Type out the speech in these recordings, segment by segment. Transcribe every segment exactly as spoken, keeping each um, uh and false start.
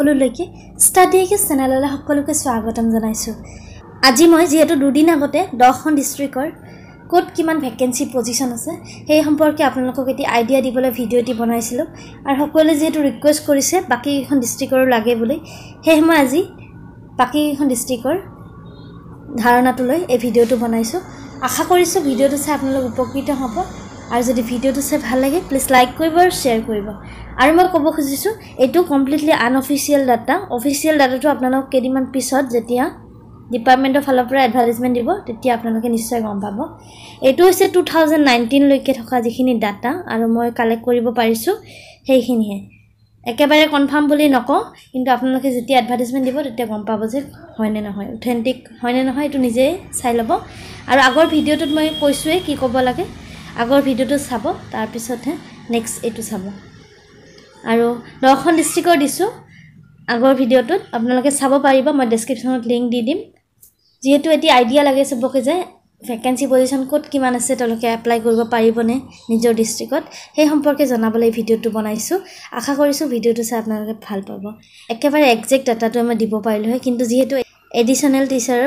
সকলোলৈকে ষ্টাডি একে চেনেললৈ সকলোকে স্বাগতম জনাইছো আজি মই যেহেতু দুদিন আগতে দহখন ডিস্ট্ৰিক্টৰ কোট কিমান ভ্যাকেন্সি পজিশন আছে সেই সম্পৰ্কে আপোনালোকক এটি আইডিয়া দিবলৈ ভিডিও এটি বনাইছিলো আৰু সকলোৱে যেহেতু ৰিকুৱেষ্ট কৰিছে বাকি এখন ডিস্ট্ৰিক্টৰ লাগে বুলি সেই মই আজি বাকি এখন ডিস্ট্ৰিক্টৰ ধাৰণাটো লৈ এই ভিডিওটো বনাইছো আশা কৰিছো ভিডিওটো চাই আপোনালোক উপকৃত হ'ব আৰু যদি ভিডিওটো চাই ভাল লাগে প্লিজ লাইক কৰিব আৰু শেয়াৰ কৰিব আৰু মই ক'ব খুজিছো এটো কমপ্লিটলি আনঅফিচিয়েল ডাটা অফিচিয়েল ডাটাটো আপোনালোক কেদিমান পিছত যেতিয়া ডিপাৰ্টমেন্ট অফ ফালৰ পৰা এডভাৰটাইজমেন্ট দিব তেতিয়া আপোনালোকে নিশ্চয় গম পাব এটো হৈছে two thousand nineteen লৈকে থকা যিখিনি ডাটা আৰু মই কালেক্ট কৰিব পাৰিছো সেইখিনিহে একেবাৰে কনফাৰ্ম বুলি নকওঁ কিন্তু আপোনালোকে যেতিয়া এডভাৰটাইজমেন্ট দিব তেতিয়া গম পাব যে হয় নে নহয় অথেন্টিক হয় নে নহয় এটো নিজে চাই ল'ব আৰু আগৰ ভিডিওটোত মই কৈছোৱে কি ক'ব লাগে আগৰ ভিডিওটো চাব তাৰ পিছতহে নেক্সট এটো চাব আৰু দহখন ডিস্ট্ৰিক্টৰ দিছো আগৰ ভিডিওটোত আপোনালোকে চাব পাৰিব মই ডেসক্ৰিপচনত লিংক দি দিম যেহেতু এটি আইডিয়া লাগে সবকে যে ভ্যাকেন্সি পজিশন কোড কিমান আছে তেওঁলোকে এপ্লাই কৰিব পাৰিবনে নিজৰ ডিস্ট্ৰিক্টত সেই সম্পৰ্কে জনাবলৈ ভিডিওটো বনাইছো আশা কৰিছো ভিডিওটো চাই আপোনালোকে ভাল পাব একেবাৰে এক্সাক্ট ডাটাটো মই দিব পাৰিলো হয় কিন্তু যেহেতু additional teacher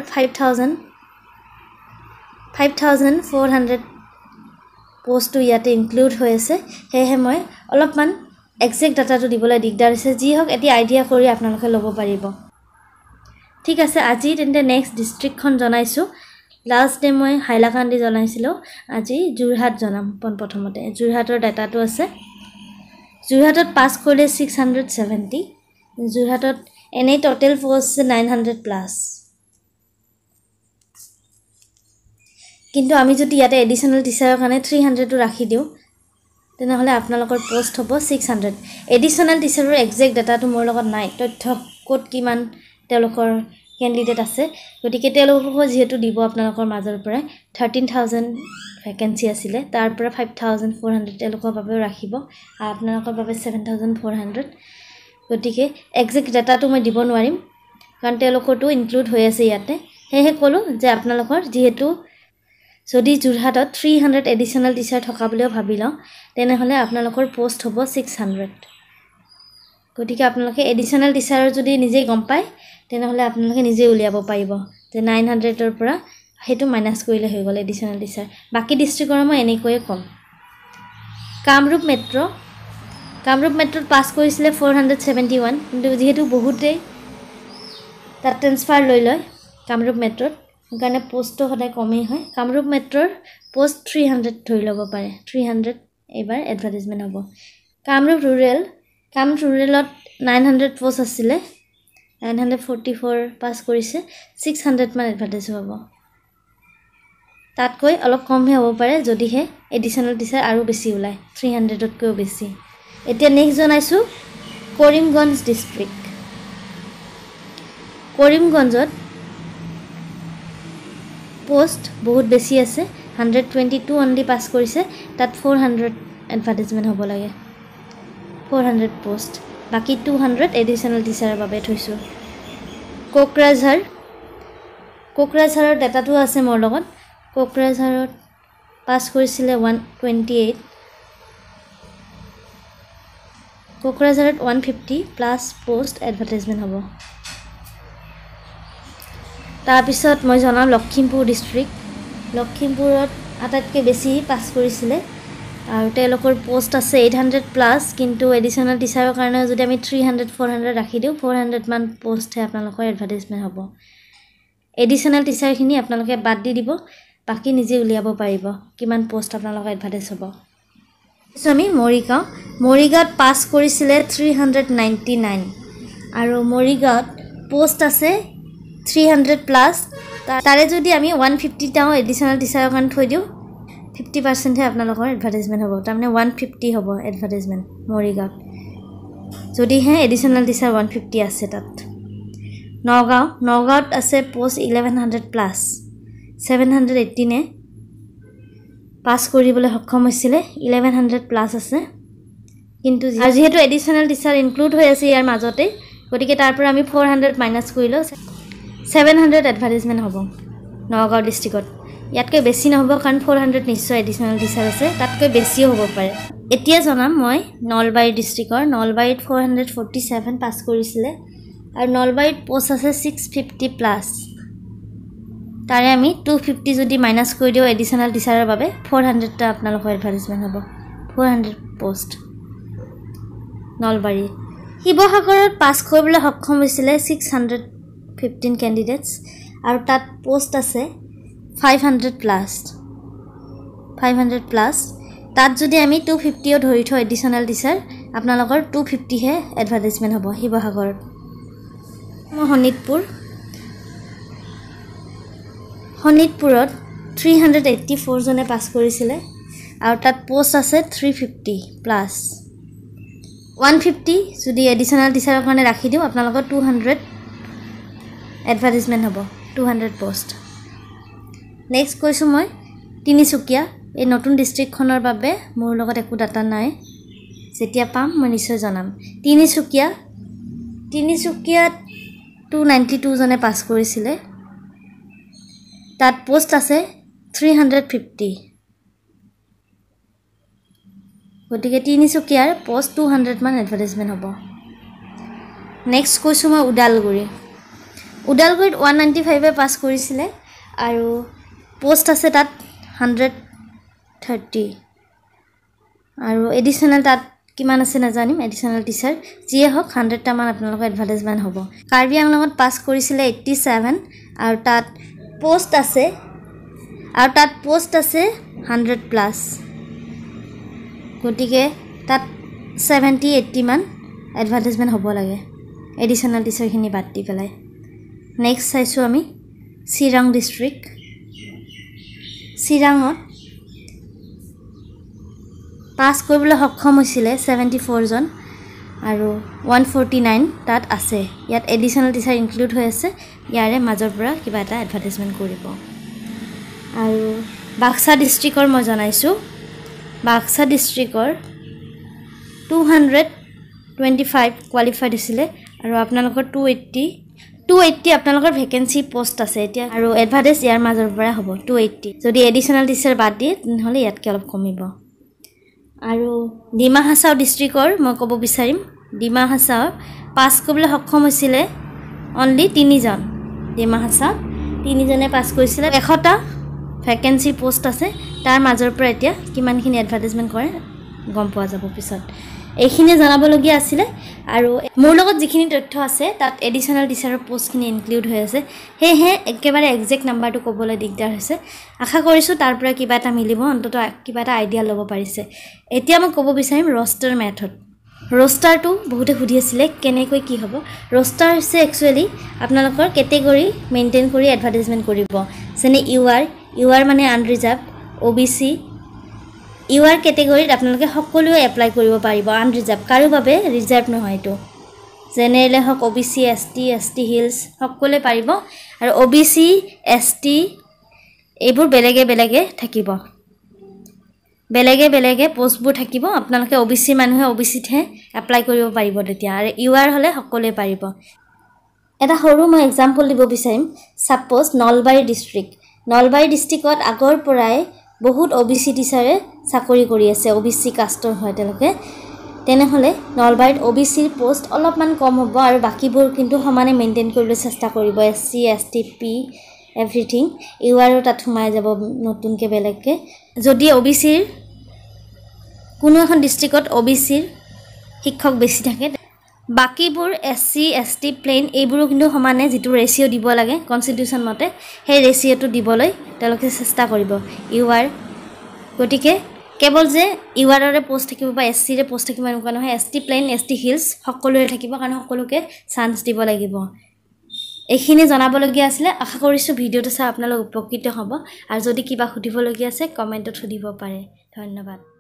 five thousand four hundred post ইয়াতে ইনক্লুড হৈ আছে হেহে মই অলপমান এক্সাক্ট ডাটাটো দিবলৈ দিগদাৰ আছে যি হক এটি আইডিয়া কৰি আপোনালোকে ল'ব পাৰিব ঠিক আছে আজি তেন্তে নেক্সট ডিস্ট্ৰিক্টখন জনাইছো লাষ্ট ডে মই হাইলাকান্দি জনাইছিলো আজি জুৰহাট জনাম প্ৰথমতে জুৰহাটৰ ডাটাটো আছে জুৰহাটত পাস কৰিলে six hundred seventy জুৰহাটত এনে total post nine hundred plus কিন্তু আমি যদি ইয়াতে এডিশনাল টিচাৰৰ কাৰণে three hundred টো ৰাখি দিও তেনেহলে আপোনালোকৰ পোষ্ট হ'ব six hundred এডিশনাল টিচাৰৰ এক্সাক্ট ডাটাটো মোৰ লগত নাই তথ্য কোড কিমান তেওঁলোকৰ ক্যান্ডিডেট আছে গতিকে তেওঁলোকক যেহেতু দিব আপোনালোকৰ মাজৰ পৰা thirteen thousand ভ্যাকেন্সি আছিল তাৰ পৰা five thousand four hundred তেওঁলোকৰ বাবে ৰাখিব আৰু আপোনালোকৰ বাবে seven thousand four hundred গতিকে এক্সাক্ট ডাটাটো মই দিব নোৱাৰিম কাৰণ তেওঁলোকৰটো ইনক্লুড হৈ আছে ইয়াতে হেহে কলো যে আপোনালোকৰ যেহেতু যদি জুৰহাটত three hundred এডিশনাল টিচাৰ থকা বুলিও ভাবিলা তেনেহলে আপোনালোকৰ পোষ্ট হ'ব six hundred গতিকে আপোনালোকে এডিশনাল টিচাৰৰ যদি নিজে গম পায় তেনেহলে আপোনালোকে নিজে উলিয়াব পাৰিব যে nine hundred ৰ পৰা হেতু মাইনাস কৰিলে হৈ গ'ল এডিশনাল টিচাৰ বাকি ডিস্ট্ৰিক্টৰ মই এনেকৈ কম কামৰূপ মেট্ৰো কামৰূপ মেট্ৰোত পাস কৰিছিলে four hundred seventy-one কিন্তু যেহেতু বহুতে তাত ট্ৰান্সফাৰ লৈ লয় কামৰূপ মেট্ৰোত কাৰণে পোষ্টটো সদায় কমেই হয় কামৰূপ মেট্ৰৰ পোষ্ট three hundred ধৰি ল'ব পাৰে three hundred এবাৰ এডভাৰটাইজমেন্ট হ'ব কামৰূপ ৰুৰেল কামৰূপ ৰুৰেলত nine hundred পোষ্ট আছিল nine hundred forty-four পাস কৰিছে six hundred মান এডভাৰটাইজ হ'ব তাতকৈ অলপ কমহে হ'ব পাৰে যদিহে এডিশনাল টিচাৰ আৰু বেছি ওলাই three hundred তকৈ বেছি এতিয়া নেক্সট জনাইছো কৰিমগঞ্জ ডিস্ট্ৰিক্ট কৰিমগঞ্জত পোষ্ট বহুত বেছি আছে one hundred twenty-two only pass কৰিছে তাত four hundred এডভাৰটাইজমেন্ট হ'ব লাগে four hundred পোষ্ট বাকি two hundred এডিশনাল টিচাৰৰ বাবে থৈছো কোকৰাঝাৰ কোকৰাঝাৰৰ ডাটাটো আছে মোৰ লগত কোকৰাঝাৰত পাস কৰিছিলে one twenty-eight কোকৰাঝাৰত one fifty plus post advertisement হ'ব তাৰ পিছত মই জনাম লখিমপুৰ ডিস্ট্ৰিক্ট লখিমপুৰত আটাইতকৈ বেছি পাস কৰিছিলে আৰু তেওঁলোকৰ পোষ্ট আছে eight hundred প্লাস কিন্তু এডিশনাল টিচাৰৰ কাৰণে যদি আমি three hundred four hundred ৰাখি দিও four hundred মান পোষ্ট হে আপোনালোকৰ এডভাৰটাইজমেন্ট হ'ব এডিশনাল টিচাৰ খিনি আপোনালোকে বাদ দি দিব বাকি নিজে উলিয়াব পাৰিব কিমান পোষ্ট আপোনালোকৰ এডভাৰটাইজ হ'ব সো আমি মৰিগাঁও মৰিগাঁৱত পাস কৰিছিলে three hundred ninety-nine আৰু মৰিগাঁৱত পোষ্ট আছে three hundred প্লাস তাৰে যদি আমি one fifty টাও এডিশনাল টিচাৰৰ কাৰণে থৈ দিও fifty percent হে আপোনালোকৰ এডভাৰটাইজমেন্ট হ'ব তাৰমানে one fifty হ'ব এডভাৰটাইজমেন্ট মৰিগাঁৱত যদি হে এডিশনাল টিচাৰ one fifty আছে তাত নগাঁও নগাঁৱত আছে post eleven hundred plus seven hundred eighteen এ পাস কৰিবলৈ সক্ষম হৈছিলে eleven hundred প্লাস আছে কিন্তু যেহেতু এডিশনাল টিচাৰ ইনক্লুড হৈ আছে ইয়াৰ মাজতে গতিকে তাৰ পৰা আমি four hundred মাইনাস কৰিলো seven hundred এডভাৰটাইজমেন্ট হ'ব নগাঁও ডিস্ট্ৰিক্টত ইয়াতকৈ বেছি নহ'ব কাৰণ four hundred নিশ্চয় এডিশ্যনেল টিচাৰ আছে তাতকৈ বেছিও হ'ব পাৰে এতিয়া জনাম মই নলবাৰী ডিষ্ট্ৰিক্টৰ নলবাৰীত four hundred forty-seven পাছ কৰিছিলে আৰু নলবাৰীত পোষ্ট আছে six fifty প্লাছ তাৰে আমি two fifty যদি মাইনাস কৰি দিও এডিশ্যনেল টিচাৰৰ বাবে four hundred টা আপোনালোকৰ এডভাৰটাইজমেন্ট হ'ব four hundred পোষ্ট নলবাৰী শিৱসাগৰত পাছ কৰিবলৈ সক্ষম হৈছিলে six hundred fifteen ক্যান্ডিডেটস আৰু তাত পোষ্ট আছে five hundred plus five hundred plus তাত যদি আমি two fifty ও ধৰি থওঁ এডিশ্যনেল টিচাৰ আপোনালোকৰ two fifty হে এডভাৰটাইজমেন্ট হ'ব শিৱসাগৰত শোণিতপুৰ শোণিতপুৰত three hundred eighty-four জনে পাছ কৰিছিলে আৰু তাত পোষ্ট আছে three fifty plus one fifty যদি এডিশ্যনেল টিচাৰৰ কাৰণে ৰাখি দিও আপোনালোকৰ two hundred এডভাৰটাইজমেন্ট হ'ব two hundred পোষ্ট নেক্সট কৈছো মই তিনিচুকীয়া এই নতুন ডিস্ট্ৰিক্টখনৰ বাবে মোৰ লগত একো ডাটা নাই যেতিয়া পাম মই নিশ্চয় জনাম তিনিচুকীয়া তিনিচুকীয়াত two ninety-two জনে পাছ কৰিছিলে তাত পোষ্ট আছে three hundred fifty গতিকে তিনিচুকীয়াৰ পোষ্ট two hundred মান এডভাৰটাইজমেন্ট হ'ব নেক্সট কৈছো মই উদালগুৰি উদালগুৰিত one ninety-five এ পাছ কৰিছিলে আৰু পোষ্ট আছে তাত one hundred thirty আৰু এডিশ্যনেল তাত কিমান আছে না জানিম এডিশ্যনেল টিচাৰ যিয়ে হক one hundred টা মান আপোনালোকৰ এডভাৰটাইজমেন্ট হ'ব কাৰ্বি আংলঙত পাছ কৰিছিলে eighty-seven আৰু তাত পোষ্ট আছে আৰু তাত পোষ্ট আছে one hundred প্লাস গতিকে তাত seventy eighty মান এডভাৰটাইজমেন্ট হ'ব লাগে এডিশ্যনেল টিচাৰখিনি বাদ দি পেলাই নেক্সট চাইছো আমি চিৰাং ডিস্ট্ৰিক্ট চিৰাঙত পাছ কৰিবলৈ সক্ষম হৈছিলে seventy-four জন আৰু one forty-nine তাত আছে ইয়াত এডিশ্যনেল টিচাৰ ইনক্লুড হৈ আছে ইয়াৰে মাজৰ পৰা কিবা এটা এডভাৰটাইজমেন্ট কৰিব আৰু বাক্সা ডিস্ট্ৰিক্টৰ মই জনাইছো বাক্সা ডিস্ট্ৰিক্টৰ two hundred twenty-five কোৱালিফাইড হৈছিলে আৰু আপোনালোকৰ two eighty two eighty আপোনালোকৰ ভ্যাকেন্সি পোষ্ট আছে এতিয়া আৰু এডভাৰটাইজ ইয়াৰ মাজৰ পৰা হ'ব two eighty যদি এডিশ্যনেল টিচাৰ বাদ দিয়ে নহলে ইয়াতকৈ অলপ কমিব আৰু ডিমা হাছাও ডিস্ট্ৰিক্টৰ মই ক'ব বিচাৰিম ডিমা হাছাও পাছ কৰিবলৈ সক্ষম হৈছিলে অনলি তিনি জন ডিমা হাছাও তিনি জনে পাছ কৰিছিলে one hundred টা ভ্যাকেন্সি পোষ্ট আছে তাৰ মাজৰ পৰা এতিয়া কিমানখিনি এডভাৰটাইজমেন্ট কৰে গম পোৱা যাব পিছত এইখিনি জানাবলগীয়া আছিল আৰু মোৰ লগত যিখিনি তথ্য আছে তাত এডিশ্যনেল টিচাৰৰ পোষ্টখিনি ইনক্লুড হৈ আছে হেহে একেবাৰে এক্সাক্ট নাম্বাৰটো ক'বলৈ দিগদাৰ হৈছে আশা কৰিছো তাৰ পৰা কিবা এটা মিলিব অন্তত কিবা এটা আইডিয়া ল'ব পাৰিছে এতিয়া মই ক'ব বিচাৰিম ৰস্টাৰ মেথড ৰস্টাৰটো বহুতে সুধি আছিল কেনেকৈ কি হ'ব ৰস্টাৰ হৈছে একচুয়ালি আপোনালোকৰ ক্যাটেগৰী মেইনটেইন কৰি এডভাৰটাইজমেন্ট কৰিব যেনে ইউআৰ ইউআৰ মানে আনৰিজাৰ্ভ ওবিসি ইউআৰ ক্যাটেগৰীত আপোনালোকে সকলোৱে এপ্লাই কৰিব পাৰিব আনৰিজাৰ্ভ কাৰো বাবে ৰিজাৰ্ভ নহয় এটো জেনেৰেল হক ওবিসি এসটি এসটি হিলস সকলোৱে পাৰিব আৰু ওবিসি এসটি এইবোৰ বেলেগে বেলেগে থাকিব বেলেগে বেলেগে পোষ্টবোৰ থাকিব আপোনালোকে ওবিসি মানুহে ওবিসিতহে এপ্লাই কৰিব পাৰিব তেতিয়া আৰু ইউআৰ হলে সকলোৱে পাৰিব এটা সৰু মই এক্সাম্পল দিব বিচাৰিম সাপোজ নলবাৰী ডিস্ট্ৰিক্ট নলবাৰী ডিস্ট্ৰিক্টত আগৰ পৰাই বহুত ওবিসি টিচাৰে চাকৰি কৰি আছে ওবিসি কাষ্টৰ হয় তেওঁলোকে তেনেহলে নলবাৰীত ওবিসিৰ পোষ্ট অলপমান কম হ'ব আৰু বাকিবোৰ কিন্তু সমানে মেইনটেইন কৰিবলৈ চেষ্টা কৰিব SC ST P everything UR তাত সোমাই যাব নতুনকে বেলেগকে যদি ওবিসিৰ কোনো এখন ডিস্ট্ৰিক্টত ওবিসিৰ শিক্ষক বেছি থাকে বাকিবোৰ এসসি এসটি প্লেন এইবোৰো কিন্তু সমানে যেটো ৰেশিও দিব লাগে কনস্টিটিউশন মতে সেই ৰেশিওটো দিবলৈ তেওঁলোকে চেষ্টা কৰিব ইউআৰ গটিকে কেৱল যে ইউআৰৰে পোষ্ট থাকিব বা এসসি ৰে পোষ্ট থাকিব এনেকুৱা নহয় এসটি প্লেন এসটি হিলস সকলোৰে থাকিব কাৰণ সকলোকে চান্স দিব লাগিব এইখিনি জানাবলগীয়া আছিল আশা কৰিছো ভিডিওটো চাই আপোনালোক উপকৃত হ'ব আৰু যদি কিবা সুধিবলগীয়া আছে কমেন্টত সুধিব পাৰে ধন্যবাদ